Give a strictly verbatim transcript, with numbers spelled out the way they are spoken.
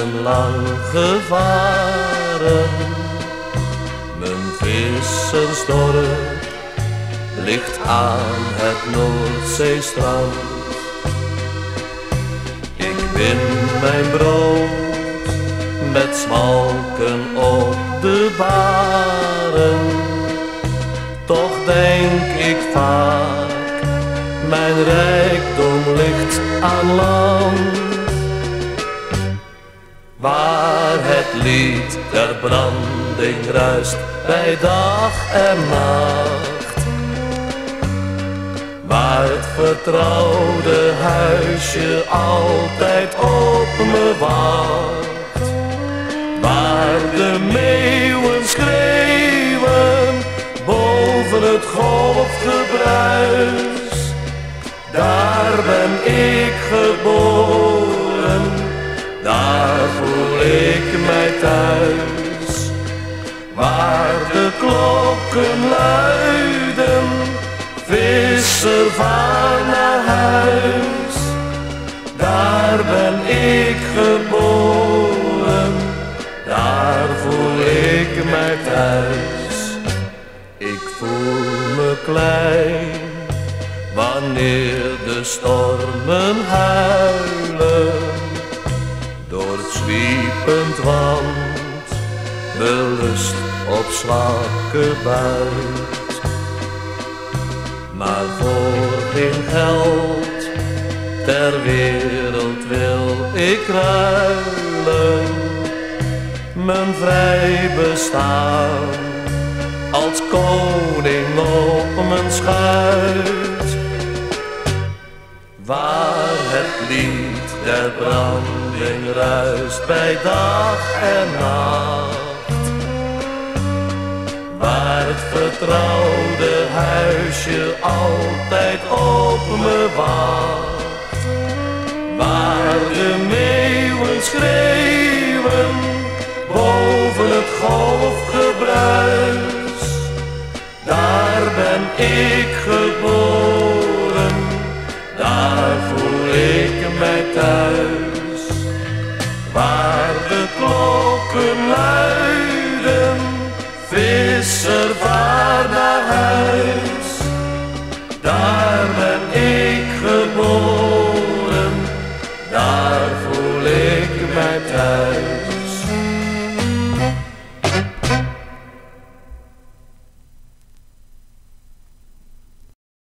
ben lang gevaren. Mijn vissersdorp ligt aan het Noordzeestrand. Ik win mijn brood met smalken op de baren. Toch denk ik vaak, mijn rijkdom ligt aan land. Waar het lied der branding ruist bij dag en nacht. Waar het vertrouwde huisje altijd op me wacht. Waar de meeuwen schreeuwen boven het golfgebruis. Daar ben ik geboren, daar voel ik mij thuis. Waar de klokken luiden, visser vaar naar huis. Daar ben ik geboren, daar voel ik mij thuis. Ik voel me klein wanneer de stormen huilen. Door het zwiepend wand, belust op zwakke buit. Maar voor geen geld ter wereld wil ik ruilen. Mijn vrij bestaan als koning op mijn schuit. Waar het lied der branding ruist bij dag en nacht. Waar het vertrouwde huisje altijd op me wacht. Waar de meeuwen schreeuwen boven het golfgebruis. Daar ben ik geboren, daar voel ik mij thuis. Waar de klokken luiden, visser vaar naar huis. Daar ben ik geboren, daar voel ik mij thuis.